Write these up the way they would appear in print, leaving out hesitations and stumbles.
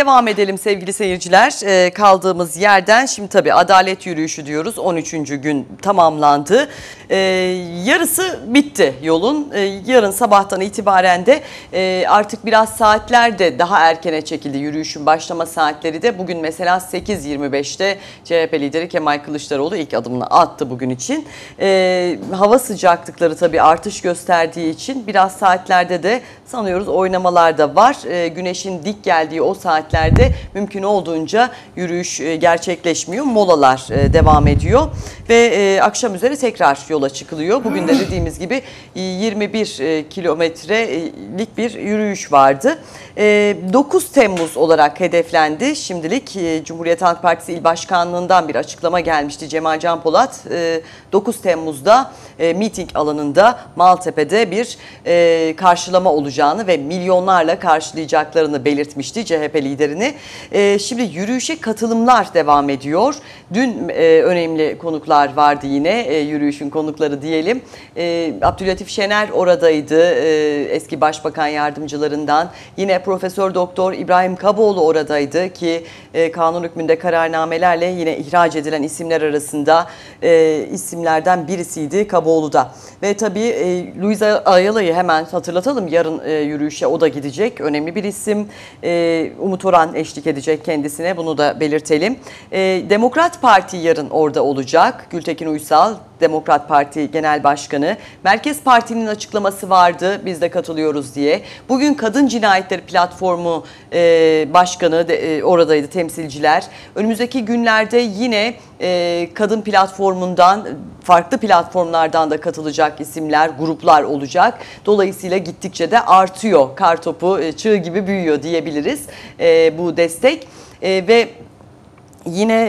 Devam edelim sevgili seyirciler. Kaldığımız yerden şimdi tabii adalet yürüyüşü diyoruz. 13. gün tamamlandı. Yarısı bitti yolun. Yarın sabahtan itibaren de artık biraz saatler de daha erkene çekildi. Yürüyüşün başlama saatleri de bugün mesela 8.25'te CHP lideri Kemal Kılıçdaroğlu ilk adımını attı bugün için. Hava sıcaklıkları tabii artış gösterdiği için biraz saatlerde de sanıyoruz oynamalar da var. Güneşin dik geldiği o saatlerde mümkün olduğunca yürüyüş gerçekleşmiyor. Molalar devam ediyor ve akşam üzeri tekrar yola çıkılıyor. Bugün de dediğimiz gibi 21 kilometrelik bir yürüyüş vardı. 9 Temmuz olarak hedeflendi. Şimdilik Cumhuriyet Halk Partisi İl Başkanlığı'ndan bir açıklama gelmişti. Cemal Can Polat 9 Temmuz'da miting alanında Maltepe'de bir karşılama olacağını ve milyonlarla karşılayacaklarını belirtmişti CHP liderini. Şimdi yürüyüşe katılımlar devam ediyor. Dün önemli konuklar vardı yine yürüyüşün konukları diyelim. Abdülatif Şener oradaydı, eski başbakan yardımcılarından. Yine Profesör Doktor İbrahim Kaboğlu oradaydı ki kanun hükmünde kararnamelerle yine ihraç edilen isimler arasında isimlerden birisiydi Kaboğlu da. Ve tabii Luis Ayala'yı hemen hatırlatalım. Yarın yürüyüşe o da gidecek. Önemli bir isim. Umut Orhan eşlik edecek kendisine. Bunu da belirtelim. Demokrat Parti yarın orada olacak. Gültekin Uysal, Demokrat Parti Genel Başkanı. Merkez Parti'nin açıklaması vardı. Biz de katılıyoruz diye. Bugün Kadın Cinayetleri Platformu Başkanı oradaydı, temsilciler. Önümüzdeki günlerde yine kadın platformundan, farklı platformlardan da katılacak isimler, gruplar olacak. Dolayısıyla gittikçe de artıyor. Kartopu çığ gibi büyüyor diyebiliriz bu destek. Ve yine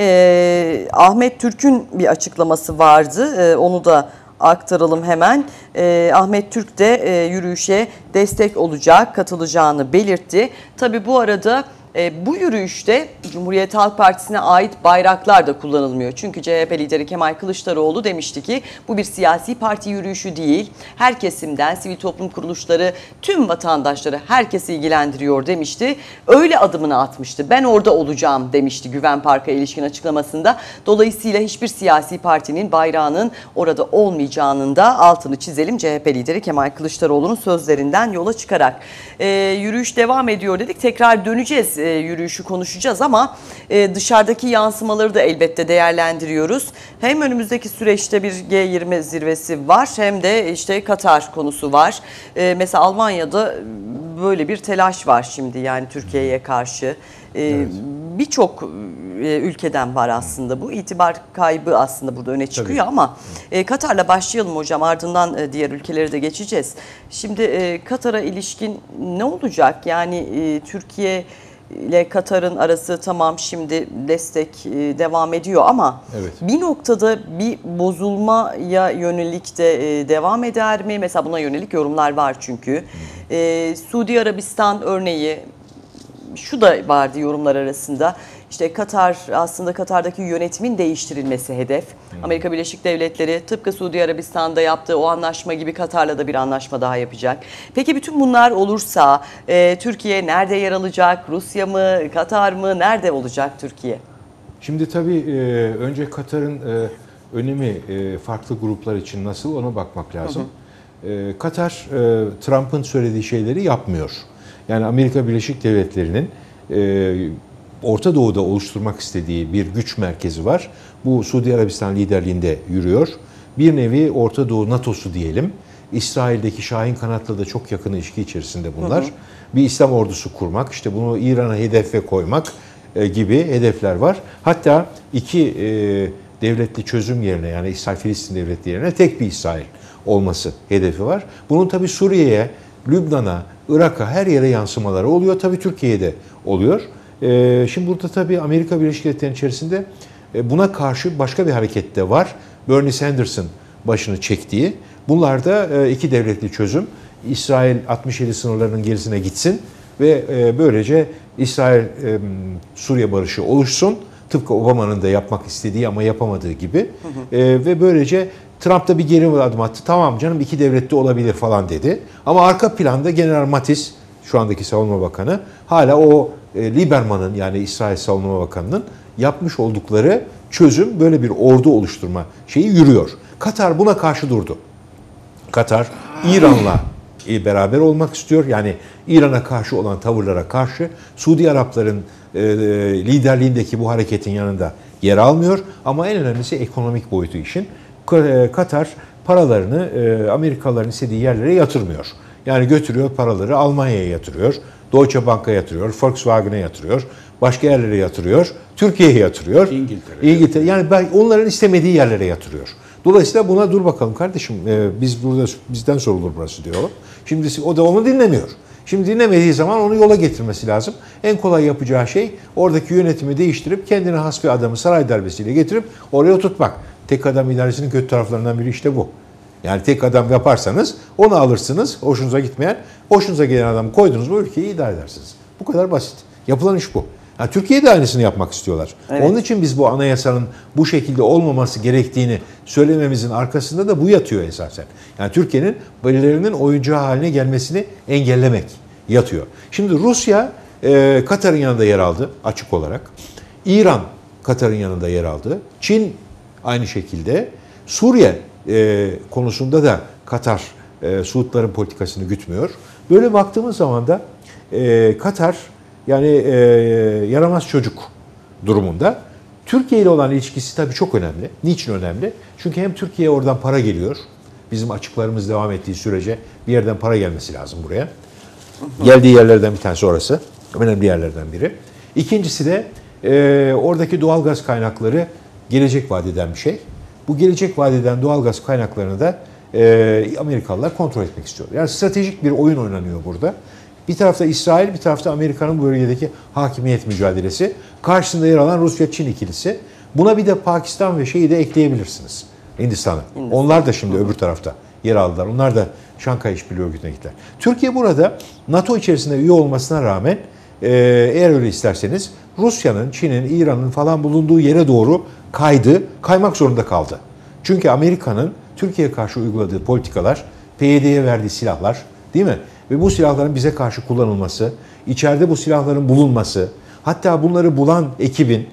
Ahmet Türk'ün bir açıklaması vardı. Onu da aktaralım hemen. Ahmet Türk de yürüyüşe destek olacak, katılacağını belirtti. Tabii bu arada bu yürüyüşte Cumhuriyet Halk Partisi'ne ait bayraklar da kullanılmıyor. Çünkü CHP lideri Kemal Kılıçdaroğlu demişti ki bu bir siyasi parti yürüyüşü değil. Her kesimden, sivil toplum kuruluşları, tüm vatandaşları, herkesi ilgilendiriyor demişti. Öyle adımını atmıştı. Ben orada olacağım demişti Güven Park'a ilişkin açıklamasında. Dolayısıyla hiçbir siyasi partinin bayrağının orada olmayacağının da altını çizelim. CHP lideri Kemal Kılıçdaroğlu'nun sözlerinden yola çıkarak. Yürüyüş devam ediyor dedik. Tekrar döneceğiz. Yürüyüşü konuşacağız ama dışarıdaki yansımaları da elbette değerlendiriyoruz. Hem önümüzdeki süreçte bir G20 zirvesi var hem de işte Katar konusu var. Mesela Almanya'da böyle bir telaş var şimdi yani Türkiye'ye karşı. Evet. Birçok ülkeden var aslında bu. İtibar kaybı aslında burada öne çıkıyor. Tabii. Ama Katar'la başlayalım hocam, ardından diğer ülkelere de geçeceğiz. Şimdi Katar'a ilişkin ne olacak? Yani Türkiye ile Katar'ın arası tamam, şimdi destek devam ediyor ama evet, bir noktada bir bozulmaya yönelik de devam eder mi? Mesela buna yönelik yorumlar var çünkü. Suudi Arabistan örneği şu da vardı yorumlar arasında. İşte Katar, aslında Katar'daki yönetimin değiştirilmesi hedef. Amerika Birleşik Devletleri tıpkı Suudi Arabistan'da yaptığı o anlaşma gibi Katar'la da bir anlaşma daha yapacak. Peki bütün bunlar olursa Türkiye nerede yer alacak? Rusya mı, Katar mı? Nerede olacak Türkiye? Şimdi tabii önce Katar'ın önemi farklı gruplar için nasıl, ona bakmak lazım. Katar Trump'ın söylediği şeyleri yapmıyor. Yani Amerika Birleşik Devletleri'nin Orta Doğu'da oluşturmak istediği bir güç merkezi var. Bu Suudi Arabistan liderliğinde yürüyor. Bir nevi Orta Doğu NATO'su diyelim. İsrail'deki Şahin kanatla da çok yakın ilişki içerisinde bunlar. Bir İslam ordusu kurmak, işte bunu İran'a hedefe koymak gibi hedefler var. Hatta iki devletli çözüm yerine, yani İsrail-Filistin devleti yerine tek bir İsrail olması hedefi var. Bunun tabii Suriye'ye, Lübnan'a, Irak'a, her yere yansımaları oluyor. Tabii Türkiye'de oluyor. Şimdi burada tabii Amerika Birleşik Devletleri'nin içerisinde buna karşı başka bir hareket de var. Bernie Sanders'ın başını çektiği. Bunlar da iki devletli çözüm. İsrail 67 sınırlarının gerisine gitsin ve böylece İsrail-Suriye barışı oluşsun. Tıpkı Obama'nın da yapmak istediği ama yapamadığı gibi. Ve böylece Trump da bir geri adım attı. Tamam canım, iki devletli olabilir falan dedi. Ama arka planda General Mattis, şu andaki Savunma Bakanı, hala o Lieberman'ın, yani İsrail Savunma Bakanı'nın yapmış oldukları çözüm, böyle bir ordu oluşturma şeyi yürüyor. Katar buna karşı durdu. Katar İran'la beraber olmak istiyor. Yani İran'a karşı olan tavırlara karşı Suudi Arapların liderliğindeki bu hareketin yanında yer almıyor. Ama en önemlisi ekonomik boyutu işin. Katar paralarını Amerikalıların istediği yerlere yatırmıyor. Yani götürüyor paraları Almanya'ya yatırıyor, Deutsche Bank'a yatırıyor, Volkswagen'e yatırıyor, başka yerlere yatırıyor, Türkiye'ye yatırıyor, İngiltere. Yani onların istemediği yerlere yatırıyor. Dolayısıyla buna dur bakalım kardeşim, biz burada bizden sorulur burası diyor. Şimdi o da onu dinlemiyor. Şimdi dinlemediği zaman onu yola getirmesi lazım. En kolay yapacağı şey oradaki yönetimi değiştirip kendine has bir adamı saray darbesiyle getirip oraya tutmak. Tek adam idaresinin kötü taraflarından biri işte bu. Yani tek adam yaparsanız onu alırsınız, hoşunuza gitmeyen, hoşunuza gelen adamı koydunuz mu ülkeyi idare edersiniz. Bu kadar basit. Yapılan iş bu. Yani Türkiye'de aynısını yapmak istiyorlar. Evet. Onun için biz bu anayasanın bu şekilde olmaması gerektiğini söylememizin arkasında da bu yatıyor esasen. Yani Türkiye'nin birilerinin oyuncağı haline gelmesini engellemek yatıyor. Şimdi Rusya Katar'ın yanında yer aldı açık olarak. İran Katar'ın yanında yer aldı. Çin aynı şekilde. Suriye konusunda da Katar Suudların politikasını gütmüyor. Böyle baktığımız zaman da Katar yani yaramaz çocuk durumunda. Türkiye ile olan ilişkisi tabii çok önemli. Niçin önemli? Çünkü hem Türkiye'ye oradan para geliyor. Bizim açıklarımız devam ettiği sürece bir yerden para gelmesi lazım buraya. Geldiği yerlerden bir tanesi orası. Önemli yerlerden biri. İkincisi de oradaki doğalgaz kaynakları gelecek vadeden bir şey. Bu gelecek vadeden doğalgaz kaynaklarını da Amerikalılar kontrol etmek istiyor. Yani stratejik bir oyun oynanıyor burada. Bir tarafta İsrail, bir tarafta Amerika'nın bu bölgedeki hakimiyet mücadelesi. Karşısında yer alan Rusya-Çin ikilisi. Buna bir de Pakistan ve şeyi de ekleyebilirsiniz. Hindistan'ı. Onlar da şimdi öbür tarafta yer aldılar. Onlar da Şankay İşbirliği Örgütü'ne gittiler. Türkiye burada NATO içerisinde üye olmasına rağmen eğer öyle isterseniz Rusya'nın, Çin'in, İran'ın falan bulunduğu yere doğru kaymak zorunda kaldı. Çünkü Amerika'nın Türkiye'ye karşı uyguladığı politikalar, PYD'ye verdiği silahlar, değil mi? Ve bu silahların bize karşı kullanılması, içeride bu silahların bulunması, hatta bunları bulan ekibin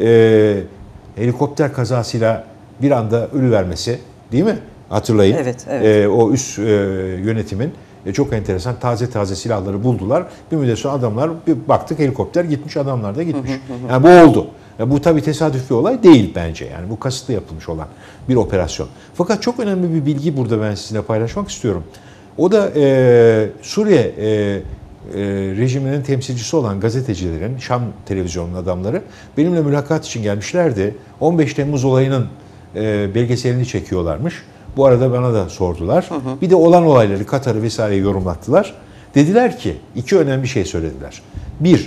helikopter kazasıyla bir anda ölüvermesi, değil mi? Hatırlayın. Evet, evet. O üst yönetimin çok enteresan taze silahları buldular. Bir müddet sonra adamlar, bir baktık helikopter gitmiş, adamlar da gitmiş. Yani bu oldu. Bu tabii tesadüf bir olay değil bence. Yani bu kasıtlı yapılmış olan bir operasyon. Fakat çok önemli bir bilgi burada ben sizinle paylaşmak istiyorum. O da Suriye rejiminin temsilcisi olan gazetecilerin, Şam televizyonunun adamları benimle mülakat için gelmişlerdi. 15 Temmuz olayının belgeselini çekiyorlarmış. Bu arada bana da sordular. Bir de olan olayları, Katar'ı vesaire yorumlattılar. Dediler ki, iki önemli şey söylediler. Bir,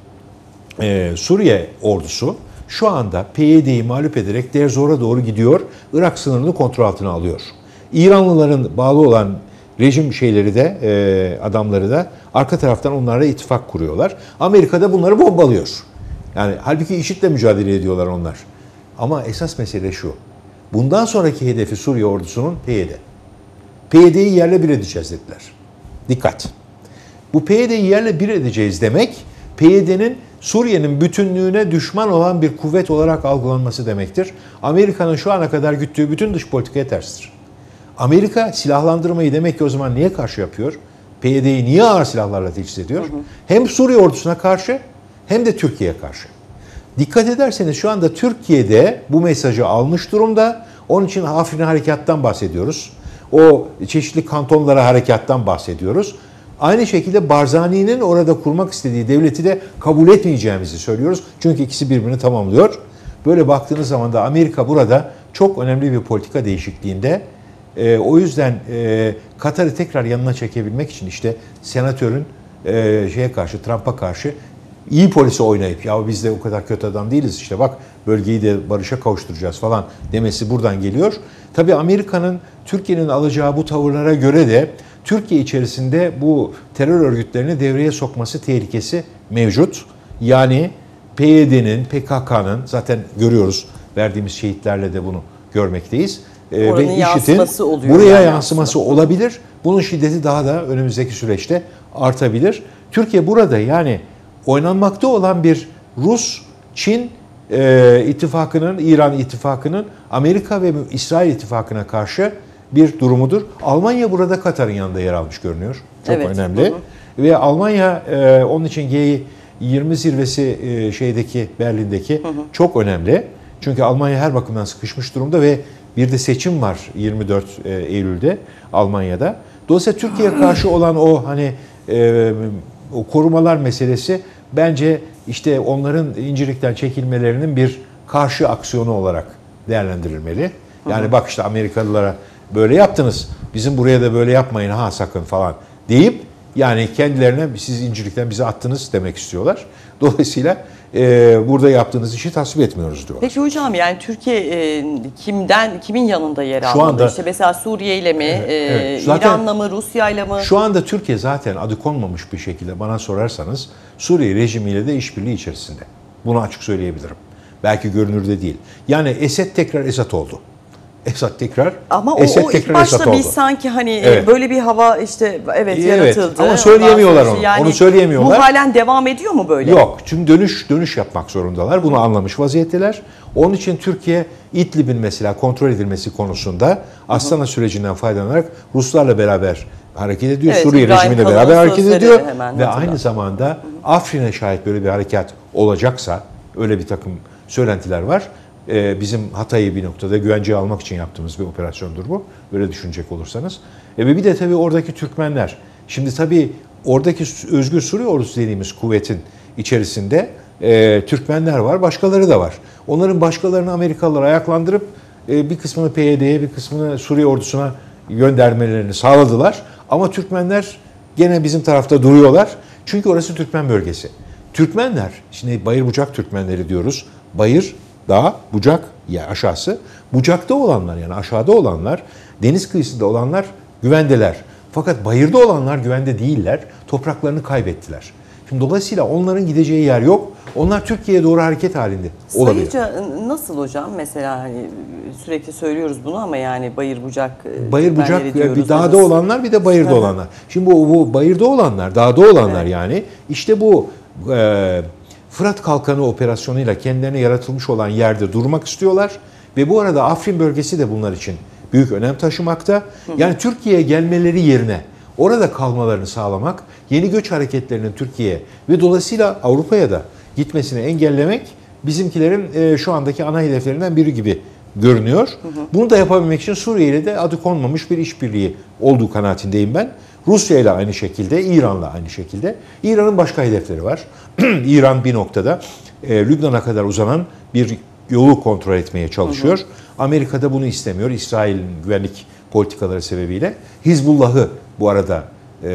Suriye ordusu şu anda PYD'yi mağlup ederek Deir Zor'a doğru gidiyor. Irak sınırını kontrol altına alıyor. İranlıların bağlı olan rejim şeyleri de, adamları da arka taraftan onlarla ittifak kuruyorlar. Amerika da bunları bombalıyor. Yani halbuki IŞİD'le mücadele ediyorlar onlar. Ama esas mesele şu. Bundan sonraki hedefi Suriye ordusunun PYD. PYD'yi yerle bir edeceğiz dediler. Dikkat. Bu PYD'yi yerle bir edeceğiz demek, PYD'nin Suriye'nin bütünlüğüne düşman olan bir kuvvet olarak algılanması demektir. Amerika'nın şu ana kadar güttüğü bütün dış politikaya terstir. Amerika silahlandırmayı demek ki o zaman niye karşı yapıyor? PYD'yi niye ağır silahlarla teçhiz ediyor? Hem Suriye ordusuna karşı hem de Türkiye'ye karşı. Dikkat ederseniz şu anda Türkiye'de bu mesajı almış durumda. Onun için Afrin harekattan bahsediyoruz. O çeşitli kantonlara harekattan bahsediyoruz. Aynı şekilde Barzani'nin orada kurmak istediği devleti de kabul etmeyeceğimizi söylüyoruz. Çünkü ikisi birbirini tamamlıyor. Böyle baktığınız zaman da Amerika burada çok önemli bir politika değişikliğinde. O yüzden Katar'ı tekrar yanına çekebilmek için işte senatörün Trump'a karşı iyi polisi oynayıp ya biz de o kadar kötü adam değiliz işte bak bölgeyi de barışa kavuşturacağız falan demesi buradan geliyor. Tabii Amerika'nın Türkiye'nin alacağı bu tavırlara göre de Türkiye içerisinde bu terör örgütlerini devreye sokması tehlikesi mevcut. Yani PYD'nin, PKK'nın zaten görüyoruz verdiğimiz şehitlerle de bunu görmekteyiz. Ve IŞİD'in buraya yansıması olabilir. Bunun şiddeti daha da önümüzdeki süreçte artabilir. Türkiye burada yani oynanmakta olan bir Rus-Çin ittifakının, İran ittifakının Amerika ve İsrail ittifakına karşı bir durumudur. Almanya burada Katar'ın yanında yer almış görünüyor. Çok önemli. Hı hı. Ve Almanya onun için G20 zirvesi Berlin'deki çok önemli. Çünkü Almanya her bakımdan sıkışmış durumda ve bir de seçim var 24 Eylül'de Almanya'da. Dolayısıyla Türkiye'ye karşı olan o o korumalar meselesi bence işte onların incirlikten çekilmelerinin bir karşı aksiyonu olarak değerlendirilmeli. Yani bak işte Amerikalılara böyle yaptınız, bizim buraya da böyle yapmayın ha sakın falan deyip yani kendilerine siz incirlikten bizi attınız demek istiyorlar. Dolayısıyla burada yaptığınız işi tasvip etmiyoruz diyorlar. Peki hocam yani Türkiye kimin yanında yer almalı? Şu anda, işte mesela Suriye ile mi, evet. İran'la mı, Rusya ile mi? Şu anda Türkiye zaten adı konmamış bir şekilde bana sorarsanız Suriye rejimiyle de işbirliği içerisinde. Bunu açık söyleyebilirim. Belki görünürde değil. Yani Esed tekrar Esed oldu. Esad tekrar ama Esed o tekrar ilk başta Esad oldu. Biz sanki hani böyle bir hava işte yaratıldı. Ama söyleyemiyorlar onu. Yani onu söyleyemiyorlar. Bu halen devam ediyor mu böyle? Yok. Çünkü dönüş yapmak zorundalar. Bunu anlamış vaziyetteler. Onun için Türkiye İdlib'in mesela kontrol edilmesi konusunda Astana sürecinden faydalanarak Ruslarla beraber hareket ediyor. Evet, Suriye rejimiyle beraber hareket ediyor. Ve aynı zamanda Afrin'e şayet böyle bir harekat olacaksa öyle bir takım söylentiler var. Bizim Hatay'ı bir noktada güvenceye almak için yaptığımız bir operasyondur bu. Böyle düşünecek olursanız. Ve bir de tabii oradaki Türkmenler. Şimdi tabii oradaki Özgür Suriye Ordusu dediğimiz kuvvetin içerisinde Türkmenler var, başkaları da var. Onların başkalarını Amerikalılar ayaklandırıp bir kısmını PYD'ye, bir kısmını Suriye ordusuna göndermelerini sağladılar. Ama Türkmenler gene bizim tarafta duruyorlar. Çünkü orası Türkmen bölgesi. Türkmenler, şimdi Bayır Bucak Türkmenleri diyoruz. Bayır, Dağ, Bucak ya aşağısı. Bucakta olanlar yani aşağıda olanlar, deniz kıyısında olanlar güvendeler. Fakat bayırda olanlar güvende değiller. Topraklarını kaybettiler. Şimdi dolayısıyla onların gideceği yer yok. Onlar Türkiye'ye doğru hareket halinde olabilir. Sayıca nasıl hocam? Mesela hani sürekli söylüyoruz bunu ama yani Bayır Bucak bir dağda olanlar bir de bayırda olanlar. Şimdi bu bayırda olanlar, dağda olanlar yani işte bu Fırat Kalkanı operasyonuyla kendilerine yaratılmış olan yerde durmak istiyorlar. Ve bu arada Afrin bölgesi de bunlar için büyük önem taşımakta. Yani Türkiye'ye gelmeleri yerine orada kalmalarını sağlamak, yeni göç hareketlerinin Türkiye'ye ve dolayısıyla Avrupa'ya da gitmesini engellemek bizimkilerin şu andaki ana hedeflerinden biri gibi görünüyor. Bunu da yapabilmek için Suriye ile de adı konmamış bir işbirliği olduğu kanaatindeyim ben. Rusya ile aynı şekilde, İran'la aynı şekilde. İran'ın başka hedefleri var. İran bir noktada Lübnan'a kadar uzanan bir yolu kontrol etmeye çalışıyor. Amerika da bunu istemiyor. İsrail'in güvenlik politikaları sebebiyle. Hizbullah'ı bu arada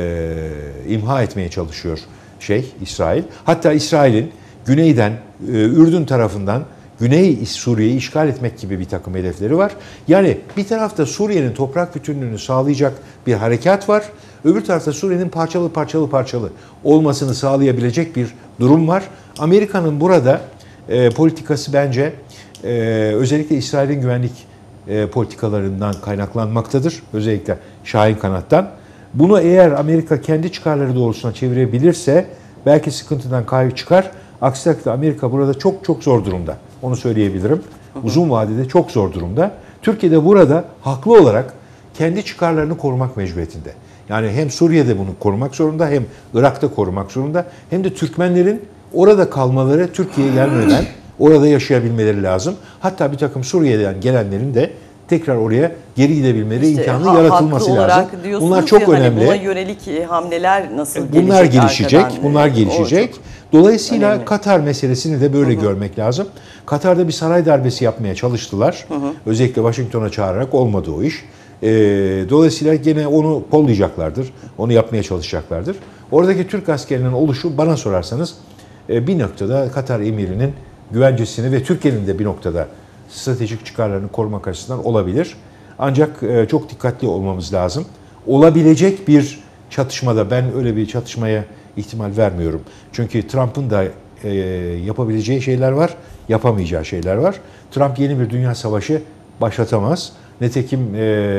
imha etmeye çalışıyor İsrail. Hatta İsrail'in güneyden, Ürdün tarafından Güney Suriye'yi işgal etmek gibi bir takım hedefleri var. Yani bir tarafta Suriye'nin toprak bütünlüğünü sağlayacak bir harekat var. Öbür tarafta Suriye'nin parçalı olmasını sağlayabilecek bir durum var. Amerika'nın burada politikası bence özellikle İsrail'in güvenlik politikalarından kaynaklanmaktadır. Özellikle Şahin kanattan. Bunu eğer Amerika kendi çıkarları doğrultusuna çevirebilirse belki sıkıntıdan çıkar. Aksi takdirde Amerika burada çok zor durumda. Onu söyleyebilirim. Uzun vadede çok zor durumda. Türkiye de burada haklı olarak kendi çıkarlarını korumak mecburiyetinde. Yani hem Suriye'de bunu korumak zorunda, hem Irak'ta korumak zorunda, hem de Türkmenlerin orada kalmaları, Türkiye'ye gelmeden orada yaşayabilmeleri lazım. Hatta bir takım Suriye'den gelenlerin de tekrar oraya geri gidebilmeleri imkanı yaratılması lazım. Bunlar çok önemli. Buna yönelik hamleler nasıl Bunlar gelişecek. Dolayısıyla önemli. Katar meselesini de böyle görmek lazım. Katar'da bir saray darbesi yapmaya çalıştılar. Özellikle Washington'a çağırarak olmadı o iş. Dolayısıyla gene onu kollayacaklardır. Onu yapmaya çalışacaklardır. Oradaki Türk askerinin oluşu bana sorarsanız bir noktada Katar emirinin güvencesini ve Türkiye'nin de bir noktada stratejik çıkarlarını korumak açısından olabilir. Ancak çok dikkatli olmamız lazım. Olabilecek bir çatışmada ben öyle bir çatışmaya ihtimal vermiyorum. Çünkü Trump'ın da yapabileceği şeyler var, yapamayacağı şeyler var. Trump yeni bir dünya savaşı başlatamaz. Nitekim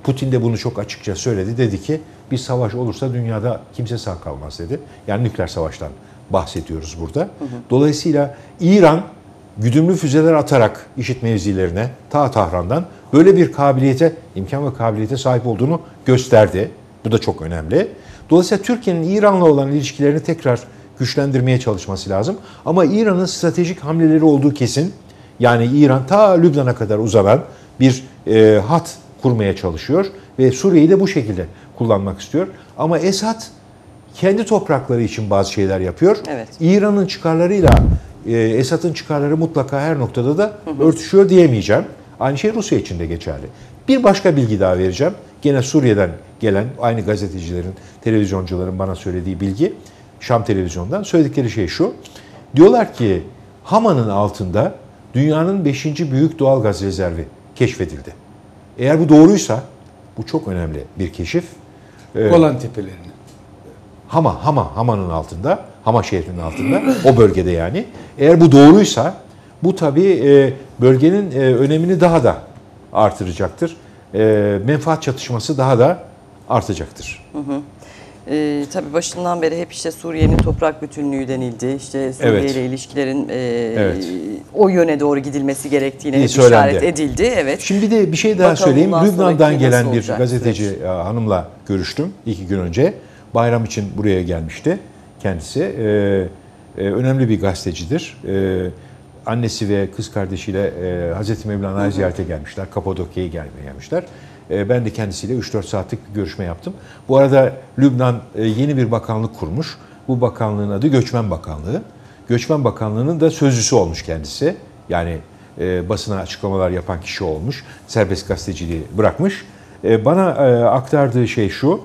Putin de bunu çok açıkça söyledi. Dedi ki bir savaş olursa dünyada kimse sağ kalmaz dedi. Yani nükleer savaştan bahsediyoruz burada. Dolayısıyla İran güdümlü füzeler atarak IŞİD mevzilerine ta Tahran'dan böyle bir kabiliyete, imkan ve kabiliyete sahip olduğunu gösterdi. Bu da çok önemli. Dolayısıyla Türkiye'nin İran'la olan ilişkilerini tekrar güçlendirmeye çalışması lazım. Ama İran'ın stratejik hamleleri olduğu kesin. Yani İran ta Lübnan'a kadar uzanan bir hat kurmaya çalışıyor ve Suriye'yi de bu şekilde kullanmak istiyor. Ama Esad kendi toprakları için bazı şeyler yapıyor. Evet. İran'ın çıkarlarıyla Esad'ın çıkarları mutlaka her noktada da örtüşüyor diyemeyeceğim. Aynı şey Rusya için de geçerli. Bir başka bilgi daha vereceğim. Gene Suriye'den gelen aynı gazetecilerin, televizyoncuların bana söylediği bilgi. Şam televizyondan söyledikleri şey şu. Diyorlar ki Hama'nın altında dünyanın 5. büyük doğal gaz rezervi keşfedildi. Eğer bu doğruysa, bu çok önemli bir keşif. Golan Tepelerini. Hama'nın altında, Hama şehrinin altında, o bölgede yani. Eğer bu doğruysa, bu tabii bölgenin önemini daha da artıracaktır. Menfaat çatışması daha da artacaktır. Tabii başından beri hep işte Suriye'nin toprak bütünlüğü denildi. İşte Suriye ile ilişkilerin o yöne doğru gidilmesi gerektiğine hep işaret edildi. Evet. Şimdi de bir şey daha Bakalım söyleyeyim. Lübnan'dan gelen bir gazeteci hanımla görüştüm 2 gün önce. Bayram için buraya gelmişti kendisi. Önemli bir gazetecidir. Annesi ve kız kardeşiyle Hazreti Mevlana'yı ziyarete gelmişler. Kapadokya'ya gelmişler. Ben de kendisiyle 3-4 saatlik bir görüşme yaptım. Bu arada Lübnan yeni bir bakanlık kurmuş. Bu bakanlığın adı Göçmen Bakanlığı. Göçmen Bakanlığı'nın da sözcüsü olmuş kendisi. Yani basına açıklamalar yapan kişi olmuş. Serbest gazeteciliği bırakmış. Bana aktardığı şey şu.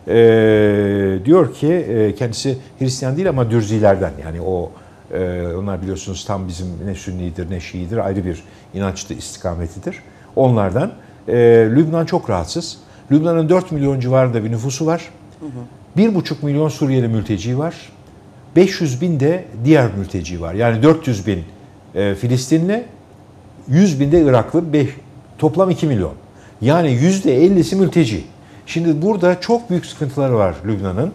Diyor ki kendisi Hristiyan değil ama Dürzilerden. Yani onlar biliyorsunuz tam bizim ne Sünnidir ne Şiidir ayrı bir inançlı istikametidir. Onlardan. Lübnan çok rahatsız. Lübnan'ın 4 milyon civarında bir nüfusu var. 1,5 milyon Suriyeli mülteci var. 500 bin de diğer mülteci var. Yani 400 bin Filistinli, 100 bin de Iraklı, toplam 2 milyon. Yani %50'si mülteci. Şimdi burada çok büyük sıkıntıları var Lübnan'ın.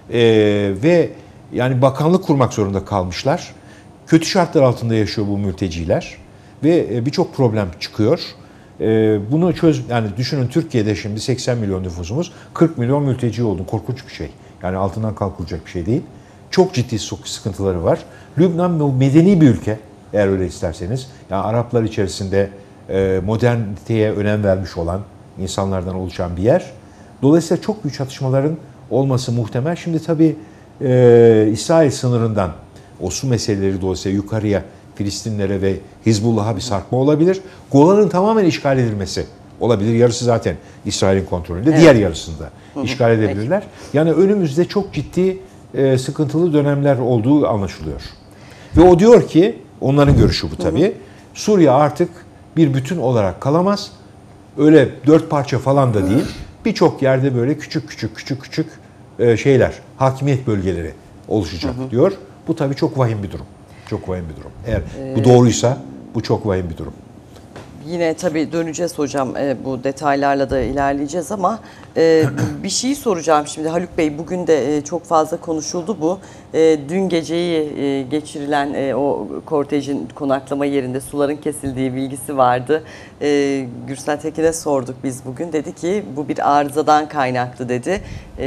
Ve yani bakanlık kurmak zorunda kalmışlar. Kötü şartlar altında yaşıyor bu mülteciler. Ve birçok problem çıkıyor. Bunu yani düşünün Türkiye'de şimdi 80 milyon nüfusumuz, 40 milyon mülteci oldu. Korkunç bir şey. Yani altından kalkılacak bir şey değil. Çok ciddi sıkıntıları var. Lübnan medeni bir ülke eğer öyle isterseniz. Yani Araplar içerisinde moderniteye önem vermiş olan insanlardan oluşan bir yer. Dolayısıyla çok büyük çatışmaların olması muhtemel. Şimdi tabii İsrail sınırından o su meseleleri dolayısıyla yukarıya Filistinlere ve Hizbullah'a bir sarkma olabilir. Golan'ın tamamen işgal edilmesi olabilir. Yarısı zaten İsrail'in kontrolünde. Evet. Diğer yarısını da işgal edebilirler. Yani önümüzde çok ciddi sıkıntılı dönemler olduğu anlaşılıyor. Ve o diyor ki, onların görüşü bu tabii, Suriye artık bir bütün olarak kalamaz. Öyle 4 parça falan da değil. Birçok yerde böyle küçük şeyler, hakimiyet bölgeleri oluşacak diyor. Bu tabii çok vahim bir durum. Çok vahim bir durum. Eğer bu doğruysa bu çok vahim bir durum. Yine tabii döneceğiz hocam, bu detaylarla da ilerleyeceğiz ama bir şey soracağım şimdi. Haluk Bey, bugün de çok fazla konuşuldu bu. Dün geceyi geçirilen o kortejin konaklama yerinde suların kesildiği bilgisi vardı. Gürsel Tekin'e sorduk biz bugün. Dedi ki bu bir arızadan kaynaklı dedi.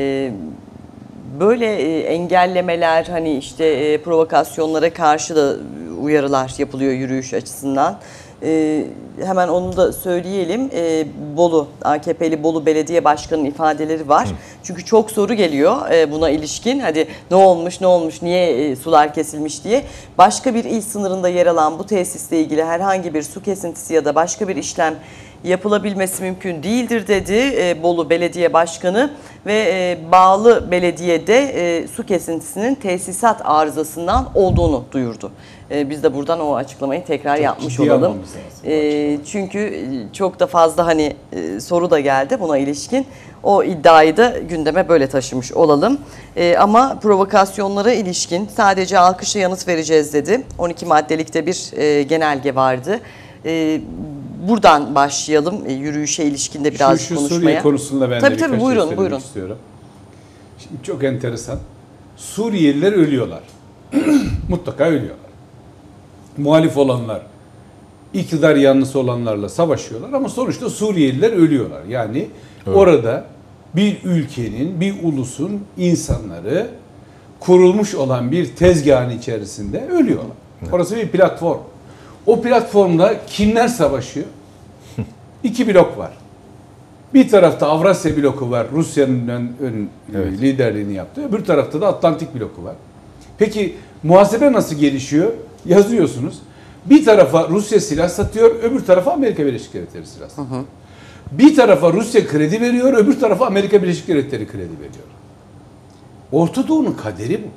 Böyle engellemeler, hani işte provokasyonlara karşı da uyarılar yapılıyor yürüyüş açısından. Hemen onu da söyleyelim. Bolu, AKP'li Bolu Belediye Başkanı'nın ifadeleri var. Çünkü çok soru geliyor buna ilişkin. Hadi ne olmuş, niye sular kesilmiş diye. Başka bir il sınırında yer alan bu tesisle ilgili herhangi bir su kesintisi ya da başka bir işlem yapılabilmesi mümkün değildir dedi Bolu Belediye Başkanı ve bağlı belediyede su kesintisinin tesisat arızasından olduğunu duyurdu. Biz de buradan o açıklamayı tekrar yapmış olalım. Çünkü çok da fazla hani soru da geldi buna ilişkin. O iddiayı da gündeme böyle taşımış olalım. Ama provokasyonlara ilişkin sadece alkışla yanıt vereceğiz dedi. 12 maddelikte bir genelge vardı. buradan başlayalım. Yürüyüşe ilişkinde birazcık şu konuşmaya. Suriye konusunda ben de birkaç şey buyurun, söylemek buyurun. istiyorum. Şimdi çok enteresan. Suriyeliler ölüyorlar. Mutlaka ölüyorlar. Muhalif olanlar, iktidar yanlısı olanlarla savaşıyorlar ama sonuçta Suriyeliler ölüyorlar. Yani orada bir ülkenin, bir ulusun insanları kurulmuş olan bir tezgahın içerisinde ölüyorlar. Orası bir platform. O platformda kimler savaşıyor? İki blok var. Bir tarafta Avrasya bloku var. Rusya'nın liderliğini yaptı. Öbür tarafta da Atlantik bloku var. Peki muhasebe nasıl gelişiyor? Yazıyorsunuz. Bir tarafa Rusya silah satıyor, öbür tarafa Amerika Birleşik Devletleri silah satıyor. Bir tarafa Rusya kredi veriyor, öbür tarafa Amerika Birleşik Devletleri kredi veriyor. Orta Doğu'nun kaderi bu.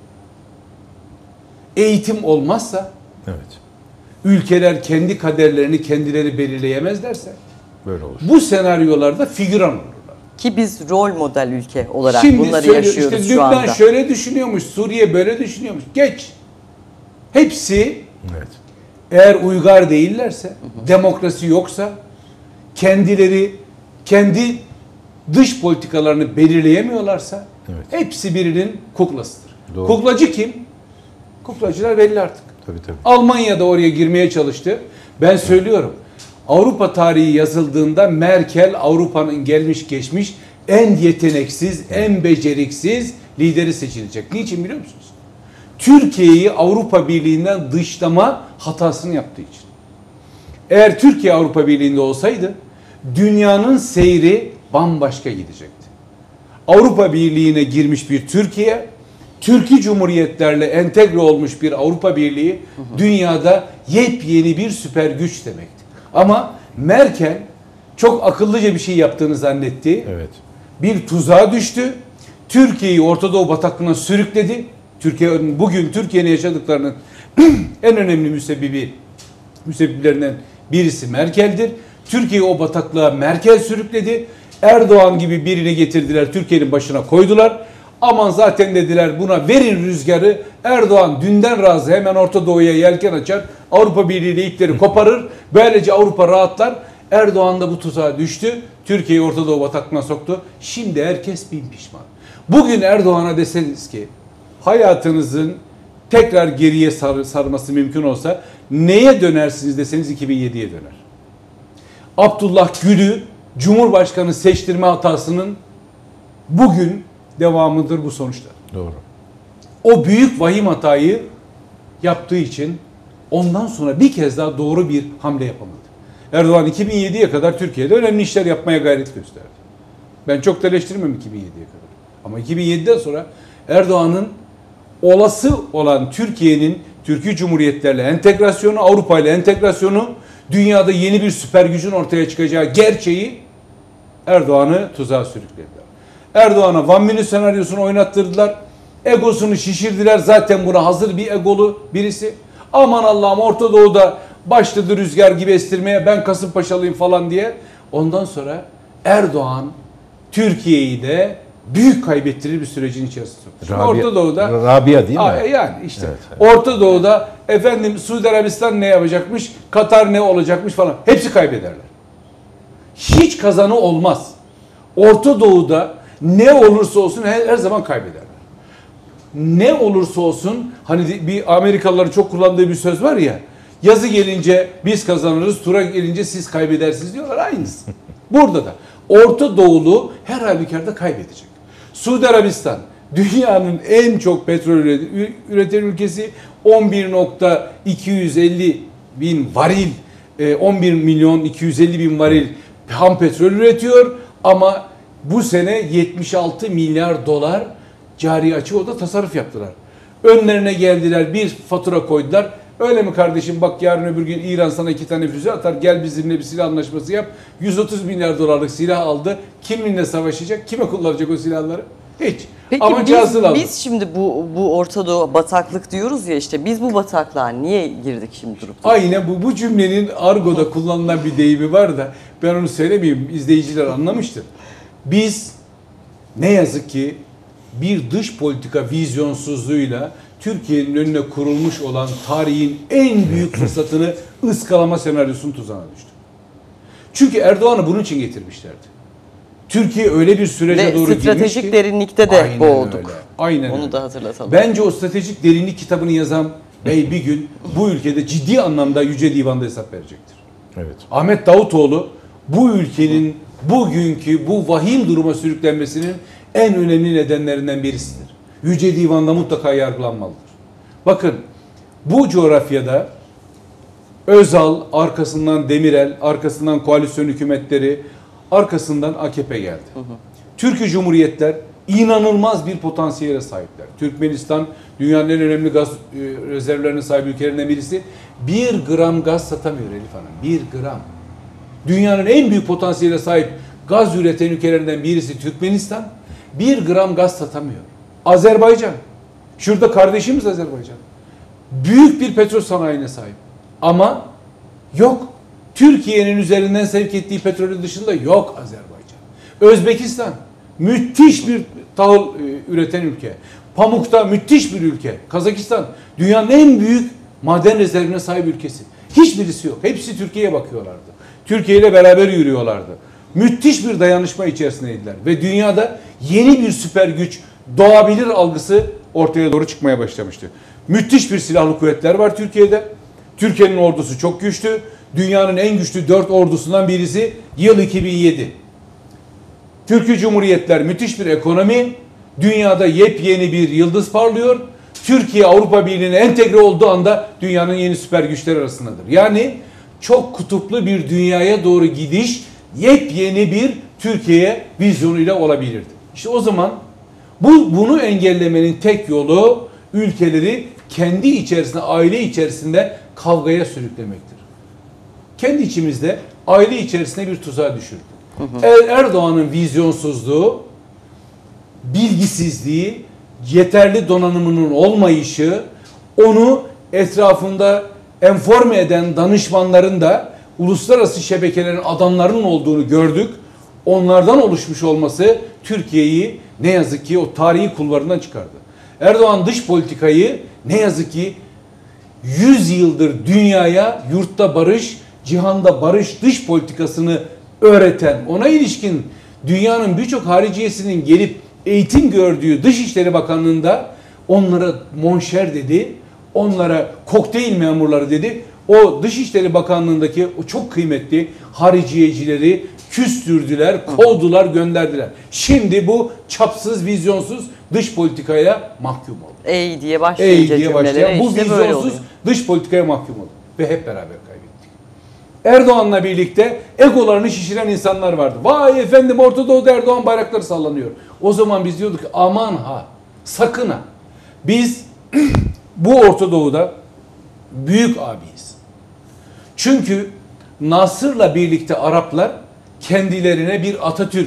Eğitim olmazsa, ülkeler kendi kaderlerini kendileri belirleyemezlerse, böyle olur. Bu senaryolarda figüran olurlar. Ki biz rol model ülke olarak şimdi bunları yaşıyoruz işte şu anda. Lübnan şöyle düşünüyormuş, Suriye böyle düşünüyormuş. Geç. Hepsi eğer uygar değillerse, demokrasi yoksa, kendileri kendi dış politikalarını belirleyemiyorlarsa hepsi birinin kuklasıdır. Doğru. Kuklacı kim? Kuklacılar belli artık. Tabii. Almanya'da oraya girmeye çalıştı. Ben söylüyorum. Avrupa tarihi yazıldığında Merkel Avrupa'nın gelmiş geçmiş en yeteneksiz, en beceriksiz lideri seçilecek. Niçin biliyor musunuz? Türkiye'yi Avrupa Birliği'nden dışlama hatasını yaptığı için. Eğer Türkiye Avrupa Birliği'nde olsaydı dünyanın seyri bambaşka gidecekti. Avrupa Birliği'ne girmiş bir Türkiye, Türkiye Cumhuriyetlerle entegre olmuş bir Avrupa Birliği dünyada yepyeni bir süper güç demekti. Ama Merkel çok akıllıca bir şey yaptığını zannetti. Bir tuzağa düştü. Türkiye'yi Orta Doğu bataklığına sürükledi. Bugün Türkiye'nin yaşadıklarının en önemli müsebbiplerinden birisi Merkel'dir. Türkiye'yi o bataklığa Merkel sürükledi. Erdoğan gibi birini getirdiler, Türkiye'nin başına koydular. Aman zaten dediler buna verin rüzgarı. Erdoğan dünden razı hemen Orta Doğu'ya yelken açar. Avrupa Birliği ile ipleri koparır. Böylece Avrupa rahatlar. Erdoğan da bu tuzağa düştü. Türkiye'yi Orta Doğu bataklığına soktu. Şimdi herkes bin pişman. Bugün Erdoğan'a deseniz ki hayatınızın tekrar geriye sarması mümkün olsa neye dönersiniz deseniz 2007'ye döner. Abdullah Gül'ü Cumhurbaşkanı seçtirme hatasının bugün devamıdır bu sonuçlar. Doğru. O büyük vahim hatayı yaptığı için ondan sonra bir kez daha doğru bir hamle yapamadı. Erdoğan 2007'ye kadar Türkiye'de önemli işler yapmaya gayret gösterdi. Ben çok da eleştirmem 2007'ye kadar. Ama 2007'den sonra Erdoğan'ın olası olan Türkiye Cumhuriyetlerle entegrasyonu, Avrupa ile entegrasyonu, dünyada yeni bir süper gücün ortaya çıkacağı gerçeği Erdoğan'ı tuzağa sürüklediler. Erdoğan'a Van Münih senaryosunu oynattırdılar. Egosunu şişirdiler. Zaten buna hazır bir egolu birisi. Aman Allah'ım Orta Doğu'da başladı rüzgar gibi estirmeye, ben Kasımpaşalıyım falan diye. Ondan sonra Erdoğan Türkiye'yi de büyük kaybettirir bir sürecin içerisinde soktu. Orta Doğu'da Rabia değil mi? Yani işte Orta Doğu'da efendim Suudi Arabistan ne yapacakmış, Katar ne olacakmış falan. Hepsi kaybederler. Hiç kazanı olmaz. Orta Doğu'da ne olursa olsun her zaman kaybederler. Ne olursa olsun hani bir Amerikalıların çok kullandığı bir söz var ya, yazı gelince biz kazanırız, tura gelince siz kaybedersiniz diyorlar, aynısı. Burada da Orta Doğulu her halükarda kaybedecek. Suudi Arabistan dünyanın en çok petrol üreten ülkesi, 11.250 bin varil, 11 milyon 250 bin varil ham petrol üretiyor ama bu sene 76 milyar dolar cari açık orada tasarruf yaptılar. Önlerine geldiler, bir fatura koydular. Öyle mi kardeşim, bak yarın öbür gün İran sana 2 tane füze atar, gel bizimle bir silah anlaşması yap. 130 milyar dolarlık silah aldı. Kiminle savaşacak? Kime kullanacak o silahları? Hiç. Peki ama biz şimdi bu Orta Doğu bataklık diyoruz ya, işte biz bu bataklığa niye girdik şimdi durup? Aynen bu cümlenin argoda kullanılan bir deyimi var da ben onu söylemeyeyim, izleyiciler anlamıştır. Biz ne yazık ki bir dış politika vizyonsuzluğuyla Türkiye'nin önüne kurulmuş olan tarihin en büyük fırsatını ıskalama senaryosunun tuzağına düştük. Çünkü Erdoğan'ı bunun için getirmişlerdi. Türkiye öyle bir sürece Ve doğru girmiş ki. stratejik derinlikte de Aynen boğulduk. öyle, aynen Onu öyle. da hatırlatalım. Bence o stratejik derinlik kitabını yazan bey bir gün bu ülkede ciddi anlamda Yüce Divan'da hesap verecektir. Evet. Ahmet Davutoğlu bu ülkenin bugünkü bu vahim duruma sürüklenmesinin en önemli nedenlerinden birisidir. Yüce Divan'da mutlaka yargılanmalıdır. Bakın bu coğrafyada Özal, arkasından Demirel, arkasından koalisyon hükümetleri, arkasından AKP geldi. Türkiye Cumhuriyetler inanılmaz bir potansiyele sahipler. Türkmenistan dünyanın en önemli gaz rezervlerine sahip ülkelerinden birisi. 1 gram gaz satamıyor Elif Hanım. 1 gram. Dünyanın en büyük potansiyele sahip gaz üreten ülkelerinden birisi Türkmenistan. 1 gram gaz satamıyor. Azerbaycan. Şurada kardeşimiz Azerbaycan. Büyük bir petrol sanayine sahip. Ama yok. Türkiye'nin üzerinden sevk ettiği petrolün dışında yok Azerbaycan. Özbekistan. Müthiş bir tahıl üreten ülke. Pamukta müthiş bir ülke. Kazakistan. Dünyanın en büyük maden rezervine sahip ülkesi. Hiçbirisi yok. Hepsi Türkiye'ye bakıyorlardı. Türkiye ile beraber yürüyorlardı. Müthiş bir dayanışma içerisindeydiler. Ve dünyada yeni bir süper güç doğabilir algısı ortaya doğru çıkmaya başlamıştı. Müthiş bir silahlı kuvvetler var Türkiye'de. Türkiye'nin ordusu çok güçlü. Dünyanın en güçlü 4 ordusundan birisi yıl 2007. Türkiye Cumhuriyetler müthiş bir ekonomi. Dünyada yepyeni bir yıldız parlıyor. Türkiye Avrupa Birliği'ne entegre olduğu anda dünyanın yeni süper güçler arasındadır. Yani çok kutuplu bir dünyaya doğru gidiş yepyeni bir Türkiye vizyonuyla olabilirdi. İşte o zaman bunu engellemenin tek yolu ülkeleri kendi içerisinde, aile içerisinde kavgaya sürüklemektir. Kendi içimizde aile içerisinde bir tuzağa düşürdük. Erdoğan'ın vizyonsuzluğu, bilgisizliği, yeterli donanımının olmayışı, onu etrafında enforme eden danışmanların da uluslararası şebekelerin adamlarının olduğunu gördük. Onlardan oluşmuş olması Türkiye'yi ne yazık ki o tarihi kulvarından çıkardı. Erdoğan dış politikayı ne yazık ki 100 yıldır dünyaya yurtta barış, cihanda barış dış politikasını öğreten, ona ilişkin dünyanın birçok hariciyesinin gelip eğitim gördüğü Dışişleri Bakanlığı'nda onlara monşer dedi, onlara kokteyl memurları dedi. O Dışişleri Bakanlığı'ndaki o çok kıymetli hariciyecileri küstürdüler, kovdular, gönderdiler. Şimdi bu çapsız, vizyonsuz dış politikaya mahkum oldu. Ey diye başlayınca cümlelere bu işte böyle vizyonsuz oluyor. dış politikaya mahkum oldu. Ve hep beraber kaybettik. Erdoğan'la birlikte egolarını şişiren insanlar vardı. Vay efendim Orta Doğu'da Erdoğan bayrakları sallanıyor. O zaman biz diyorduk ki aman ha, sakın ha. Biz bu Orta Doğu'da büyük abiyiz. Çünkü Nasır'la birlikte Araplar kendilerine bir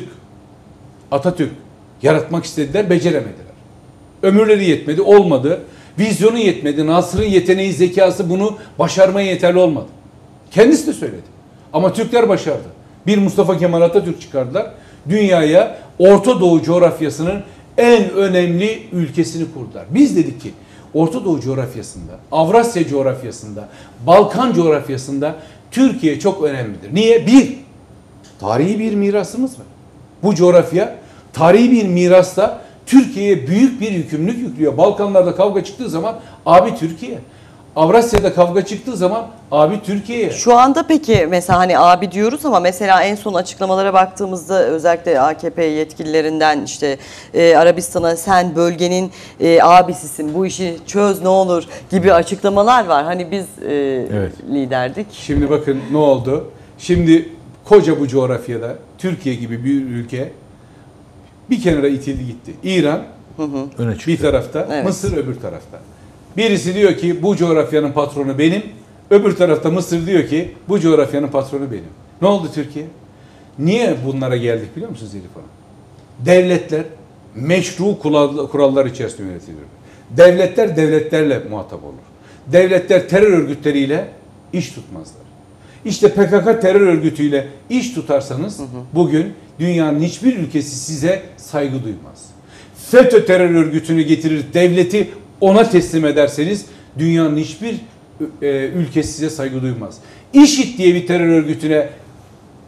Atatürk yaratmak istediler, beceremediler. Ömürleri yetmedi, olmadı. Vizyonu yetmedi. Nasır'ın yeteneği, zekası bunu başarmaya yeterli olmadı. Kendisi de söyledi. Ama Türkler başardı. Bir Mustafa Kemal Atatürk çıkardılar. Dünyaya Orta Doğu coğrafyasının en önemli ülkesini kurdular. Biz dedik ki Orta Doğu coğrafyasında, Avrasya coğrafyasında, Balkan coğrafyasında Türkiye çok önemlidir. Niye? Bir, tarihi bir mirasımız var. Bu coğrafya tarihi bir mirasta Türkiye'ye büyük bir yükümlülük yüklüyor. Balkanlarda kavga çıktığı zaman abi Türkiye. Avrasya'da kavga çıktığı zaman abi Türkiye'ye. Şu anda peki mesela hani abi diyoruz ama mesela en son açıklamalara baktığımızda özellikle AKP yetkililerinden işte Arabistan'a sen bölgenin abisisin bu işi çöz ne olur gibi açıklamalar var. Hani biz Evet. liderdik. Şimdi bakın ne oldu? Şimdi koca bu coğrafyada Türkiye gibi bir ülke bir kenara itildi gitti. İran Öne çıktı. bir tarafta, Evet. Mısır öbür tarafta. Birisi diyor ki bu coğrafyanın patronu benim. Öbür tarafta Mısır diyor ki bu coğrafyanın patronu benim. Ne oldu Türkiye? Niye bunlara geldik biliyor musunuz Elif Hanım? Devletler meşru kurallar içerisinde yönetilir. Devletler devletlerle muhatap olur. Devletler terör örgütleriyle iş tutmazlar. İşte PKK terör örgütüyle iş tutarsanız bugün dünyanın hiçbir ülkesi size saygı duymaz. FETÖ terör örgütünü getirir, devleti ona teslim ederseniz dünyanın hiçbir ülkesi size saygı duymaz. IŞİD diye bir terör örgütüne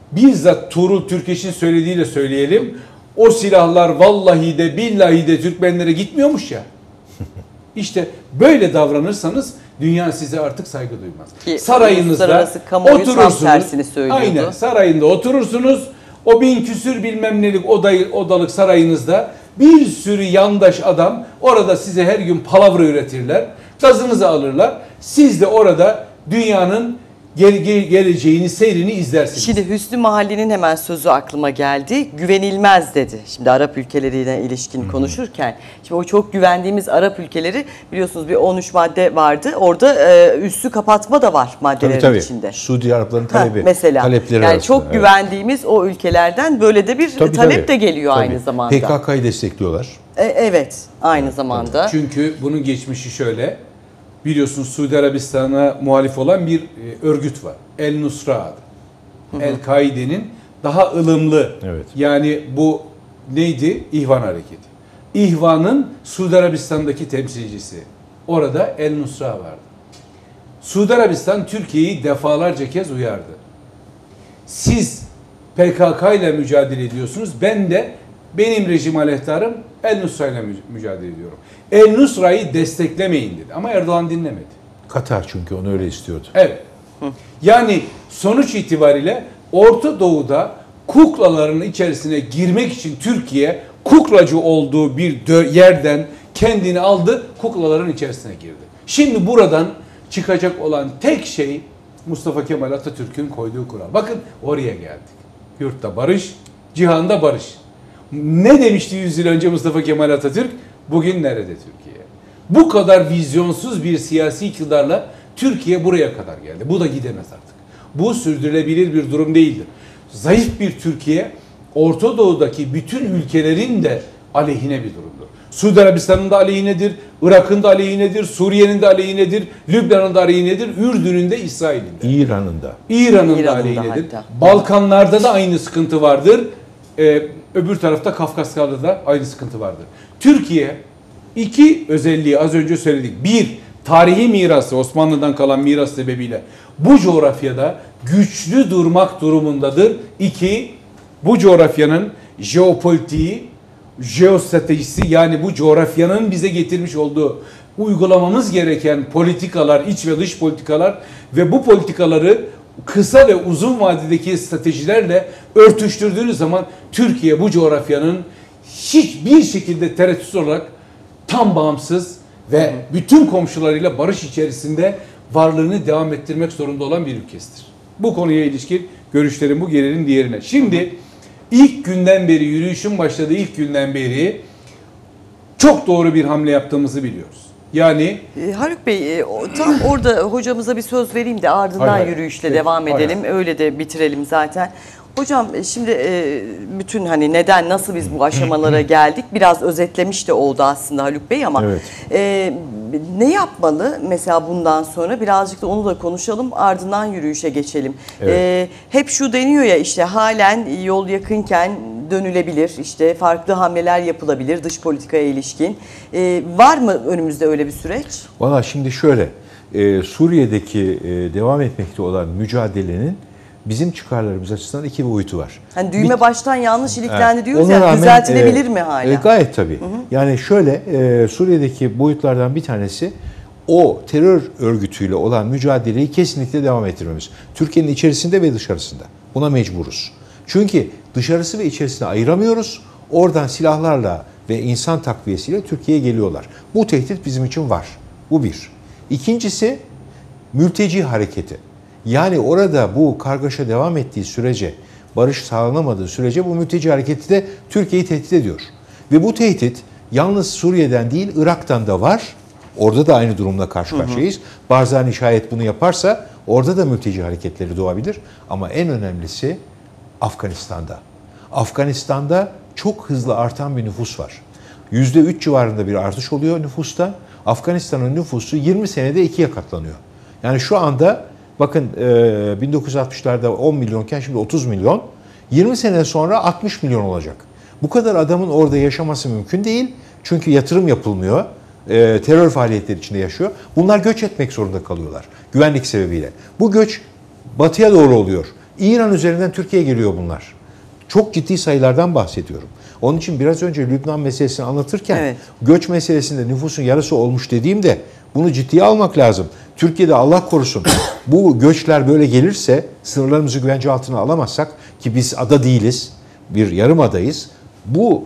bizzat Tuğrul Türkeş'in söylediğiyle söyleyelim. O silahlar vallahi de billahi de Türkmenlere gitmiyormuş ya. İşte böyle davranırsanız dünya size artık saygı duymaz. Ki Sarayınızda uluslararası kamuoyu tam tersini söylüyordu. Aynen, sarayında oturursunuz. O 1000 küsür bilmem nelik odalık sarayınızda bir sürü yandaş adam orada size her gün palavra üretirler. Gazınızı alırlar. Siz de orada dünyanın geleceğini, seyrini izlersiniz. Şimdi Hüsnü Mahalli'nin hemen sözü aklıma geldi. Güvenilmez dedi. Şimdi Arap ülkeleriyle ilişkin konuşurken. Şimdi o çok güvendiğimiz Arap ülkeleri biliyorsunuz bir 13 madde vardı. Orada üssü kapatma da var maddelerin içinde. Suudi Arapların talebi. Mesela Talepleri yani arasında, çok güvendiğimiz o ülkelerden böyle de bir talep de geliyor aynı zamanda. PKK'yı destekliyorlar. Evet, aynı zamanda. Çünkü bunun geçmişi şöyle. Biliyorsunuz Suudi Arabistan'a muhalif olan bir örgüt var. El Nusra adı. El-Kaide'nin daha ılımlı. Evet. Yani bu neydi? İhvan hareketi. İhvan'ın Suudi Arabistan'daki temsilcisi. Orada El Nusra vardı. Suudi Arabistan Türkiye'yi defalarca kez uyardı. Siz PKK ile mücadele ediyorsunuz. Benim rejim aleyhtarım El Nusra ile mücadele ediyorum. El Nusra'yı desteklemeyin dedi. Ama Erdoğan dinlemedi. Katar çünkü onu öyle istiyordu. Evet. Yani sonuç itibariyle Orta Doğu'da kuklaların içerisine girmek için Türkiye kuklacı olduğu bir yerden kendini aldı, kuklaların içerisine girdi. Şimdi buradan çıkacak olan tek şey Mustafa Kemal Atatürk'ün koyduğu kural. Bakın oraya geldik. Yurtta barış, cihanda barış. Ne demişti 100 yıl önce Mustafa Kemal Atatürk? Bugün nerede Türkiye? Bu kadar vizyonsuz bir siyasi iktidarla Türkiye buraya kadar geldi. Bu da gidemez artık. Bu sürdürülebilir bir durum değildir. Zayıf bir Türkiye, Orta Doğu'daki bütün ülkelerin de aleyhine bir durumdur. Suudi Arabistan'ın da aleyhinedir, Irak'ın da aleyhinedir, Suriye'nin de aleyhinedir, Lübnan'ın da aleyhinedir, Ürdün'ün de İsrail'in de. İran'ın da aleyhinedir. Hatta. Balkanlarda da aynı sıkıntı vardır. Öbür tarafta Kafkaslar'da da aynı sıkıntı vardır. Türkiye iki özelliği az önce söyledik. Bir, tarihi mirası, Osmanlı'dan kalan miras sebebiyle bu coğrafyada güçlü durmak durumundadır. İki, bu coğrafyanın jeopolitiği, jeostratejisi, yani bu coğrafyanın bize getirmiş olduğu uygulamamız gereken politikalar, iç ve dış politikalar ve bu politikaları kısa ve uzun vadedeki stratejilerle örtüştürdüğünüz zaman Türkiye bu coğrafyanın hiçbir şekilde tereddütsüz olarak tam bağımsız ve bütün komşularıyla barış içerisinde varlığını devam ettirmek zorunda olan bir ülkesidir. Bu konuya ilişkin görüşlerim bu, gelelim diğerine. Şimdi ilk günden beri, yürüyüşün başladığı ilk günden beri çok doğru bir hamle yaptığımızı biliyoruz. Yani Haluk Bey tam orada hocamıza bir söz vereyim de ardından yürüyüşle devam edelim. Öyle de bitirelim zaten. Hocam şimdi bütün hani neden, nasıl biz bu aşamalara geldik biraz özetlemiş de oldu aslında Haluk Bey ama ne yapmalı mesela bundan sonra, birazcık da onu da konuşalım, ardından yürüyüşe geçelim. Hep şu deniyor ya, işte halen yol yakınken dönülebilir, işte farklı hamleler yapılabilir dış politikaya ilişkin. Var mı önümüzde öyle bir süreç? Valla şimdi şöyle, Suriye'deki devam etmekte olan mücadelenin bizim çıkarlarımız açısından iki boyutu var. Hani düğme baştan yanlış iliklendi diyoruz ya, düzeltilebilir mi hala? Gayet tabii. Yani şöyle, Suriye'deki boyutlardan bir tanesi o terör örgütüyle olan mücadeleyi kesinlikle devam ettirmemiz. Türkiye'nin içerisinde ve dışarısında. Buna mecburuz. Çünkü dışarısı ve içerisini ayıramıyoruz. Oradan silahlarla ve insan takviyesiyle Türkiye'ye geliyorlar. Bu tehdit bizim için var. Bu bir. İkincisi mülteci hareketi. Yani orada bu kargaşa devam ettiği sürece, barış sağlanamadığı sürece bu mülteci hareketi de Türkiye'yi tehdit ediyor. Ve bu tehdit yalnız Suriye'den değil, Irak'tan da var. Orada da aynı durumla karşı karşıyayız. Barzani şayet bunu yaparsa orada da mülteci hareketleri doğabilir. Ama en önemlisi Afganistan'da. Afganistan'da çok hızlı artan bir nüfus var. %3 civarında bir artış oluyor nüfusta. Afganistan'ın nüfusu 20 senede 2'ye katlanıyor. Yani şu anda bakın 1960'larda 10 milyonken şimdi 30 milyon. 20 sene sonra 60 milyon olacak. Bu kadar adamın orada yaşaması mümkün değil. Çünkü yatırım yapılmıyor. Terör faaliyetleri içinde yaşıyor. Bunlar göç etmek zorunda kalıyorlar. Güvenlik sebebiyle. Bu göç batıya doğru oluyor. İran üzerinden Türkiye'ye geliyor bunlar. Çok ciddi sayılardan bahsediyorum. Onun için biraz önce Lübnan meselesini anlatırken Evet. göç meselesinde nüfusun yarısı olmuş dediğimde bunu ciddiye almak lazım. Türkiye'de Allah korusun bu göçler böyle gelirse, sınırlarımızı güvence altına alamazsak, ki biz ada değiliz, bir yarım adayız. Bu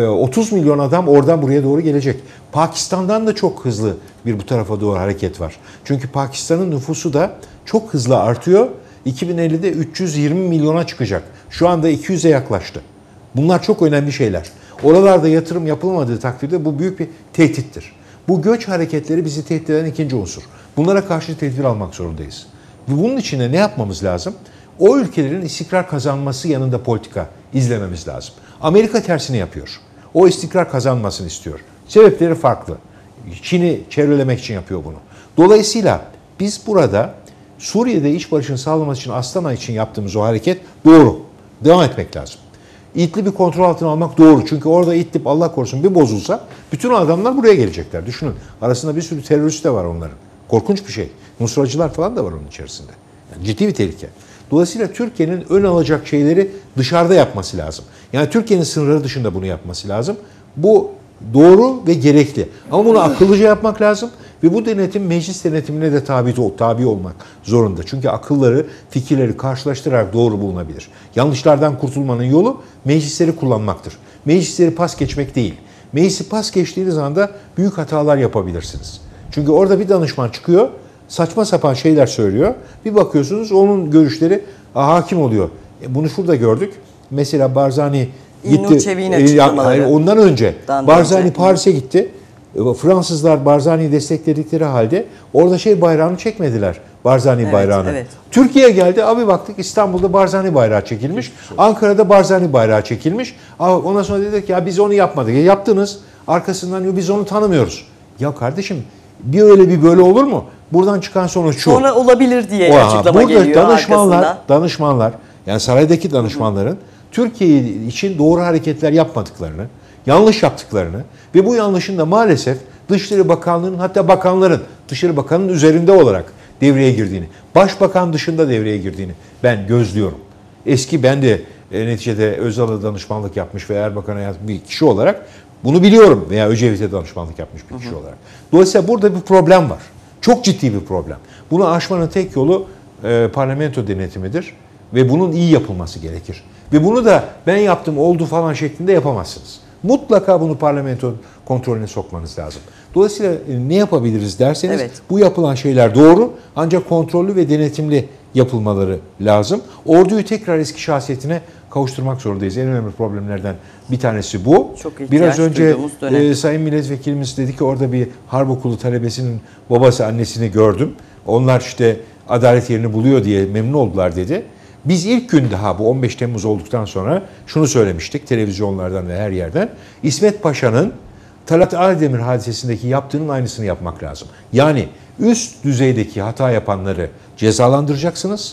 30 milyon adam oradan buraya doğru gelecek. Pakistan'dan da çok hızlı bir bu tarafa doğru hareket var. Çünkü Pakistan'ın nüfusu da çok hızlı artıyor. 2050'de 320 milyona çıkacak. Şu anda 200'e yaklaştı. Bunlar çok önemli şeyler. Oralarda yatırım yapılmadığı takdirde bu büyük bir tehdittir. Bu göç hareketleri bizi tehdit eden ikinci unsur. Bunlara karşı tedbir almak zorundayız. Ve bunun için de ne yapmamız lazım? O ülkelerin istikrar kazanması yanında politika izlememiz lazım. Amerika tersini yapıyor. O istikrar kazanmasını istiyor. Sebepleri farklı. Çin'i çevrelemek için yapıyor bunu. Dolayısıyla biz burada Suriye'de iç barışını sağlamak için, Astana için yaptığımız o hareket doğru. Devam etmek lazım. İdlib'i kontrol altına almak doğru. Çünkü orada İdlib Allah korusun bir bozulsa bütün adamlar buraya gelecekler. Düşünün. Arasında bir sürü terörist de var onların. Korkunç bir şey. Nusracılar falan da var onun içerisinde. Yani ciddi bir tehlike. Dolayısıyla Türkiye'nin ön alacak şeyleri dışarıda yapması lazım. Yani Türkiye'nin sınırları dışında bunu yapması lazım. Bu doğru ve gerekli. Ama bunu akıllıca yapmak lazım. Ve bu denetim meclis denetimine de tabi olmak zorunda. Çünkü akılları, fikirleri karşılaştırarak doğru bulunabilir. Yanlışlardan kurtulmanın yolu meclisleri kullanmaktır. Meclisleri pas geçmek değil. Meclisi pas geçtiğiniz anda büyük hatalar yapabilirsiniz. Çünkü orada bir danışman çıkıyor, saçma sapan şeyler söylüyor. Bir bakıyorsunuz onun görüşleri hakim oluyor. Bunu şurada gördük. Mesela Barzani gitti. İlnur Çevik'in açıklamaları. Ondan önce Barzani Paris'e gitti. Fransızlar Barzani'yi destekledikleri halde orada bayrağını çekmediler. Barzani bayrağını. Evet. Türkiye'ye geldi. Abi baktık İstanbul'da Barzani bayrağı çekilmiş. Ankara'da Barzani bayrağı çekilmiş. Ondan sonra dedik ya biz onu yapmadık. Ya yaptınız. Arkasından biz onu tanımıyoruz. Ya kardeşim bir öyle bir böyle olur mu? Buradan çıkan sonuç şu. Sonra olabilir diye açıklama geliyor arkasından. Danışmanlar yani saraydaki danışmanların Türkiye için doğru hareketler yapmadıklarını, yanlış yaptıklarını ve bu yanlışın da maalesef Dışişleri Bakanlığı'nın, hatta bakanların Dışişleri Bakanı'nın üzerinde olarak devreye girdiğini, Başbakan dışında devreye girdiğini ben gözlüyorum. Ben de neticede Özal'a danışmanlık yapmış ve Erbakan'a yapmış bir kişi olarak bunu biliyorum, veya Öcevit'e danışmanlık yapmış bir kişi olarak. Dolayısıyla burada bir problem var. Çok ciddi bir problem. Bunu aşmanın tek yolu parlamento denetimidir ve bunun iyi yapılması gerekir. Ve bunu da ben yaptım oldu falan şeklinde yapamazsınız. Mutlaka bunu parlamento kontrolüne sokmanız lazım. Dolayısıyla ne yapabiliriz derseniz bu yapılan şeyler doğru, ancak kontrollü ve denetimli yapılmaları lazım. Orduyu tekrar eski şahsiyetine kavuşturmak zorundayız. En önemli problemlerden bir tanesi bu. Biraz önce Sayın Milletvekilimiz dedi ki orada bir harp okulu talebesinin babası annesini gördüm. Onlar adalet yerini buluyor diye memnun oldular dedi. Biz ilk gün daha bu 15 Temmuz olduktan sonra şunu söylemiştik televizyonlardan ve her yerden. İsmet Paşa'nın Talat Aydemir hadisesindeki yaptığının aynısını yapmak lazım. Yani üst düzeydeki hata yapanları cezalandıracaksınız.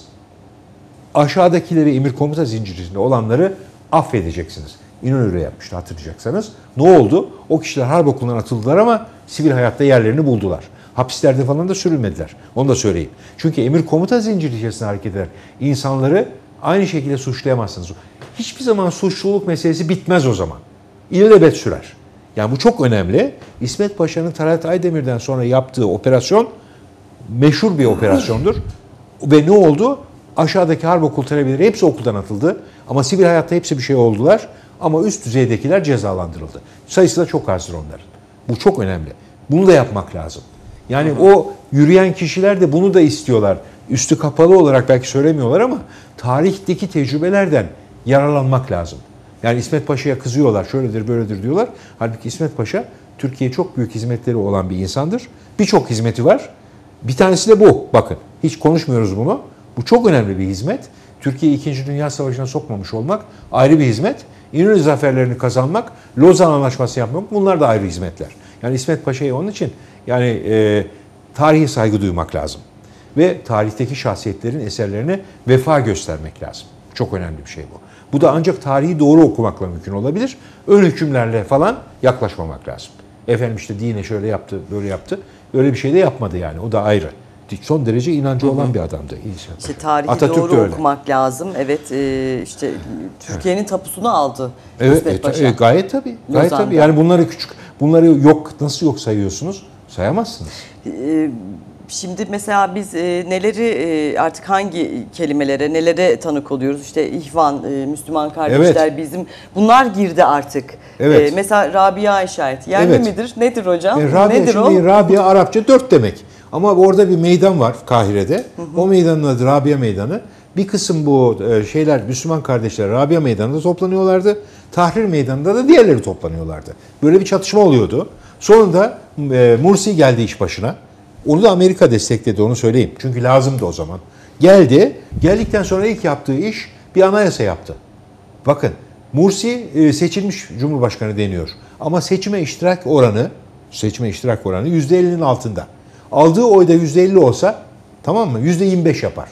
Aşağıdakileri emir komuta zincirinde olanları affedeceksiniz. İnönü'yle yapmıştı hatırlayacaksanız. Ne oldu? O kişiler harp okulundan atıldılar ama sivil hayatta yerlerini buldular. Hapislerde falan da sürülmediler. Onu da söyleyeyim. Çünkü emir komuta zinciri içerisinde hareket eder. İnsanları aynı şekilde suçlayamazsınız. Hiçbir zaman suçluluk meselesi bitmez o zaman. İlelebet sürer. Yani bu çok önemli. İsmet Paşa'nın Talat Aydemir'den sonra yaptığı operasyon meşhur bir operasyondur. Ve ne oldu? Aşağıdaki harp okul talebeleri hepsi okuldan atıldı. Ama sivil hayatta hepsi bir şey oldular. Ama üst düzeydekiler cezalandırıldı. Sayısı da çok azdır onların. Bu çok önemli. Bunu da yapmak lazım. Yani o yürüyen kişiler de bunu da istiyorlar. Üstü kapalı olarak belki söylemiyorlar ama tarihteki tecrübelerden yararlanmak lazım. Yani İsmet Paşa'ya kızıyorlar, şöyledir böyledir diyorlar. Halbuki İsmet Paşa Türkiye'ye çok büyük hizmetleri olan bir insandır. Birçok hizmeti var. Bir tanesi de bu. Bakın hiç konuşmuyoruz bunu. Bu çok önemli bir hizmet. Türkiye'yi 2. Dünya Savaşı'na sokmamış olmak ayrı bir hizmet. İnönü zaferlerini kazanmak, Lozan Anlaşması yapmak, bunlar da ayrı hizmetler. Yani İsmet Paşa'ya onun için tarihe saygı duymak lazım. Ve tarihteki şahsiyetlerin eserlerine vefa göstermek lazım. Çok önemli bir şey bu. Bu da ancak tarihi doğru okumakla mümkün olabilir. Ön hükümlerle falan yaklaşmamak lazım. Efendim dine şöyle yaptı, böyle yaptı. Öyle bir şey de yapmadı yani. O da ayrı. son derece inancı olan bir adamdı. İşte tarihi Atatürk doğru de öyle. okumak lazım. Evet, işte Türkiye'nin tapusunu aldı. Evet, gayet tabii. Gayet Lozan'da. tabii. Yani bunları nasıl yok sayıyorsunuz? Sayamazsınız. Şimdi mesela biz neleri artık hangi kelimelere, nelere tanık oluyoruz? İşte ihvan, Müslüman kardeşler, bizim bunlar girdi artık. Evet. Mesela Rabia işareti. Yerli Evet. midir? Nedir hocam? Rabia, Nedir o? şimdi Rabia Arapça 4 demek. Ama orada bir meydan var Kahire'de. O meydanın adı Rabia Meydanı. Bir kısım bu Müslüman kardeşler Rabia Meydanı'nda toplanıyorlardı. Tahrir Meydanı'nda da diğerleri toplanıyorlardı. Böyle bir çatışma oluyordu. Sonunda Mursi geldi iş başına. Onu da Amerika destekledi, onu söyleyeyim. Çünkü lazımdı o zaman. Geldi. Geldikten sonra ilk yaptığı iş bir anayasa yaptı. Bakın, Mursi seçilmiş Cumhurbaşkanı deniyor. Ama seçime iştirak oranı %50'nin altında. Aldığı oyda %50 olsa, tamam mı? %25 yapar.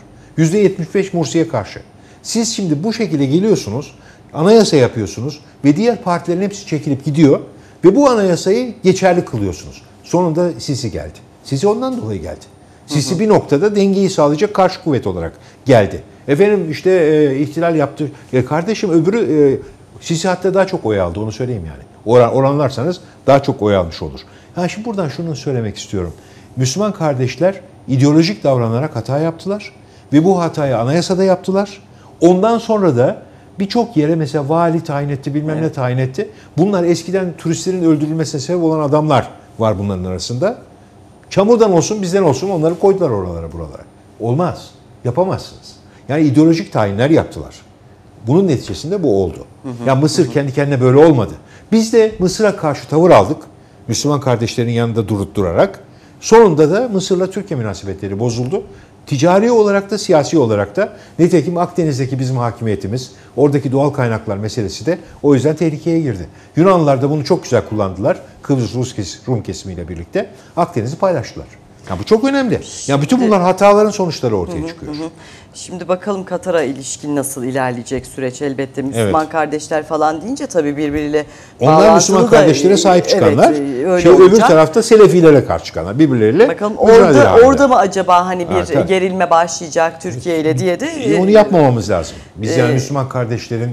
%75 Mursi'ye karşı. Siz şimdi bu şekilde geliyorsunuz, anayasa yapıyorsunuz ve diğer partilerin hepsi çekilip gidiyor ve bu anayasayı geçerli kılıyorsunuz. Sonunda Sisi geldi. Sisi ondan dolayı geldi. Sisi bir noktada dengeyi sağlayacak karşı kuvvet olarak geldi. Efendim işte ihtilal yaptı. Kardeşim öbürü Sisi hatta daha çok oy aldı, onu söyleyeyim yani. Oranlarsanız daha çok oy almış olur. Şimdi buradan şunu söylemek istiyorum. Müslüman kardeşler ideolojik davranarak hata yaptılar ve bu hatayı anayasada yaptılar. Ondan sonra da birçok yere mesela vali tayin etti, bilmem ne tayin etti. Bunlar eskiden turistlerin öldürülmesine sebep olan adamlar var bunların arasında. Çamurdan olsun, bizden olsun onları koydular oralara, buralara. Olmaz. Yapamazsınız. Yani ideolojik tayinler yaptılar. Bunun neticesinde bu oldu. Yani Mısır kendi kendine böyle olmadı. Biz de Mısır'a karşı tavır aldık. Müslüman kardeşlerin yanında durarak. Sonunda da Mısır'la Türkiye münasebetleri bozuldu. Ticari olarak da siyasi olarak da. Nitekim Akdeniz'deki bizim hakimiyetimiz, oradaki doğal kaynaklar meselesi de o yüzden tehlikeye girdi. Yunanlılar da bunu çok güzel kullandılar. Kıbrıs Rum kesimiyle birlikte Akdeniz'i paylaştılar. Yani bu çok önemli. Yani bütün bunlar hataların sonuçları ortaya çıkıyor. Şimdi bakalım Katar'a ilişkin nasıl ilerleyecek süreç, elbette Müslüman kardeşler falan deyince tabii birbiriyle onlar Müslüman kardeşlere sahip çıkanlar, öbür tarafta Selefilere karşı çıkanlar, birbirleriyle bakalım orada mı acaba hani bir gerilme başlayacak Türkiye ile diye de onu yapmamamız lazım. Biz yani Müslüman kardeşlerin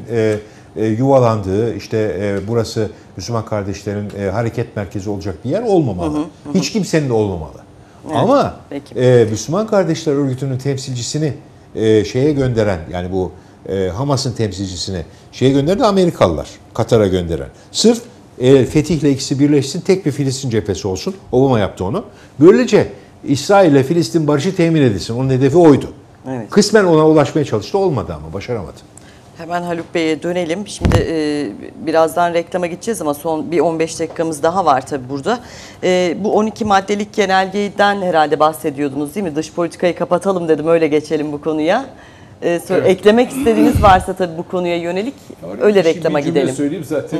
yuvalandığı, burası Müslüman kardeşlerin hareket merkezi olacak bir yer olmamalı. Hiç kimsenin de olmamalı. Evet, ama Müslüman Kardeşler Örgütü'nün temsilcisini şeye gönderen, yani bu Hamas'ın temsilcisini gönderdi Amerikalılar, Katar'a gönderen. Sırf Fetih'le ikisi birleşsin, tek bir Filistin cephesi olsun. Obama yaptı onu. Böylece İsrail ile Filistin barışı temin edilsin. Onun hedefi oydu. Evet. Kısmen ona ulaşmaya çalıştı, olmadı ama başaramadı. Hemen Haluk Bey'e dönelim. Şimdi birazdan reklama gideceğiz ama son bir 15 dakikamız daha var tabii burada. Bu 12 maddelik genelgeden herhalde bahsediyordunuz değil mi? Dış politikayı kapatalım dedim, öyle geçelim bu konuya. Evet. Eklemek istediğiniz varsa tabii bu konuya yönelik öyle reklama gidelim. Söyleyeyim zaten.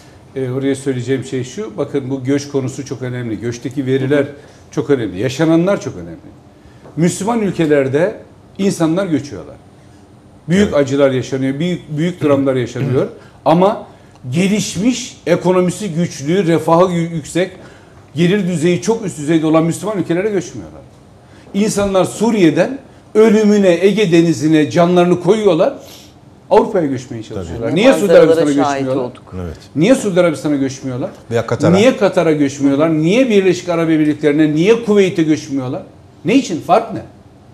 Oraya söyleyeceğim şey şu. Bakın bu göç konusu çok önemli. Göçteki veriler çok önemli. Yaşananlar çok önemli. Müslüman ülkelerde insanlar göçüyorlar. Büyük acılar yaşanıyor, büyük dramlar yaşanıyor. Ama gelişmiş, ekonomisi güçlü, refahı yüksek, gelir düzeyi çok üst düzeyde olan Müslüman ülkelere göçmüyorlar. İnsanlar Suriye'den ölümüne, Ege Denizi'ne canlarını koyuyorlar, Avrupa'ya göçmeye çalışıyorlar. Niye Suudi Arabistan'a göçmüyorlar? Evet. Niye Suudi Arabistan'a göçmüyorlar? Veya Katar'a. Niye Katar'a göçmüyorlar? Niye Birleşik Arap Emirlikleri'ne, niye Kuveyt'e göçmüyorlar? Ne için? Fark ne?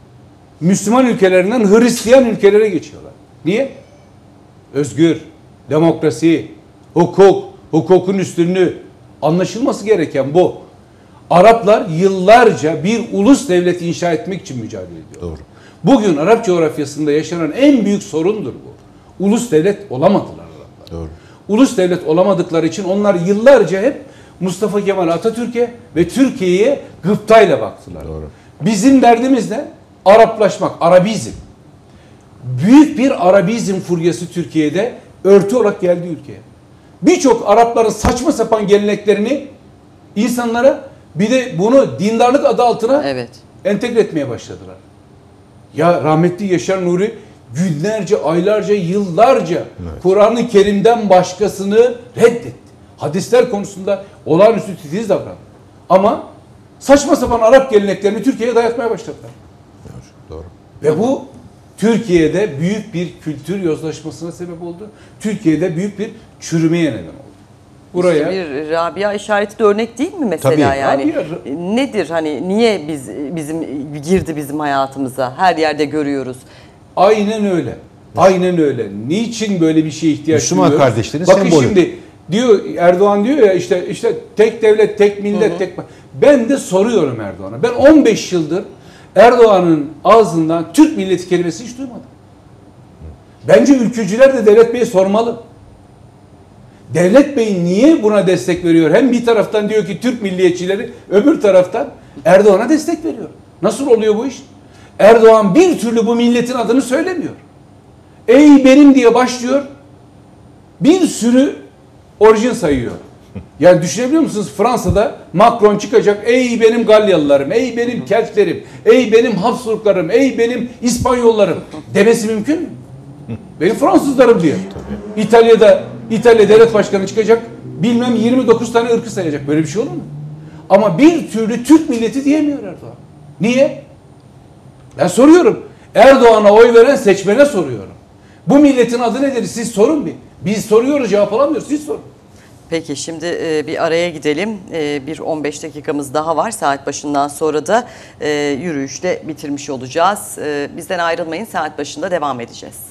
Müslüman ülkelerinden Hristiyan ülkelere geçiyorlar. Niye? Özgür, demokrasi, hukuk, hukukun üstünlüğü. Anlaşılması gereken bu. Araplar yıllarca bir ulus devleti inşa etmek için mücadele ediyor. Doğru. Bugün Arap coğrafyasında yaşanan en büyük sorundur bu. Ulus devlet olamadılar Araplar. Doğru. Ulus devlet olamadıkları için onlar yıllarca hep Mustafa Kemal Atatürk'e ve Türkiye'ye gıptayla baktılar. Doğru. Bizim derdimiz ne? Araplaşmak, Arabizm. Büyük bir Arabizm furyası Türkiye'de örtü olarak geldi ülkeye. Birçok Arapların saçma sapan geleneklerini insanlara, bir de bunu dindarlık adı altına entegre etmeye başladılar. Ya rahmetli Yaşar Nuri günlerce, aylarca, yıllarca Kur'an-ı Kerim'den başkasını reddetti. Hadisler konusunda olağanüstü titiz davrandı. Ama Saçma sapan Arap geleneklerini Türkiye'ye dayatmaya başladılar. Doğru. Ve bu Türkiye'de büyük bir kültür yozlaşmasına sebep oldu. Türkiye'de büyük bir çürümeye neden oldu. Buraya Bir Rabia işareti de örnek değil mi mesela Tabii. yani? Rabia- Nedir hani niye bizim girdi bizim hayatımıza? Her yerde görüyoruz. aynen öyle. Aynen öyle. Niçin böyle bir şeye ihtiyaç Müslüman duyuyoruz? kardeşlerin Bakın sembolü. şimdi diyor Erdoğan diyor ya işte tek devlet, tek millet, tek... Ben de soruyorum Erdoğan'a. Ben 15 yıldır Erdoğan'ın ağzından Türk milleti kelimesi hiç duymadım. Bence ülkücüler de Devlet Bey'e sormalı. Devlet Bey niye buna destek veriyor? Hem bir taraftan diyor ki Türk milliyetçileri, öbür taraftan Erdoğan'a destek veriyor. Nasıl oluyor bu iş? Erdoğan bir türlü bu milletin adını söylemiyor. Ey benim diye başlıyor. Bir sürü orijin sayıyor. Yani düşünebiliyor musunuz? Fransa'da Macron çıkacak. Ey benim Galyalılarım, ey benim Keltlerim, ey benim Habsburglarım, ey benim İspanyollarım demesi mümkün mü? Benim Fransızlarım diyor. İtalya devlet başkanı çıkacak. Bilmem 29 tane ırkı sayacak. Böyle bir şey olur mu? Ama bir türlü Türk milleti diyemiyor Erdoğan. Niye? Ben soruyorum. Erdoğan'a oy veren seçmene soruyorum. Bu milletin adı nedir? Siz sorun bir. Biz soruyoruz, cevap alamıyoruz. Siz sorun. Peki şimdi bir araya gidelim. Bir 15 dakikamız daha var. Saat başından sonra da yürüyüşle bitirmiş olacağız. Bizden ayrılmayın. Saat başında devam edeceğiz.